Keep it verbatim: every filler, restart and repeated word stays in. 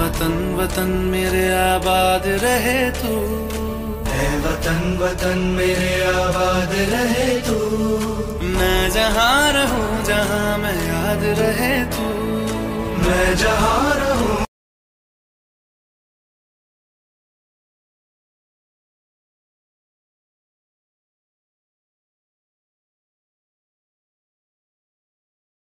वतन वतन मेरे आबाद रहे तू, ऐ वतन वतन मेरे आबाद रहे तू। मैं जहाँ रहूं जहाँ मैं याद रहे तू, मैं जहाँ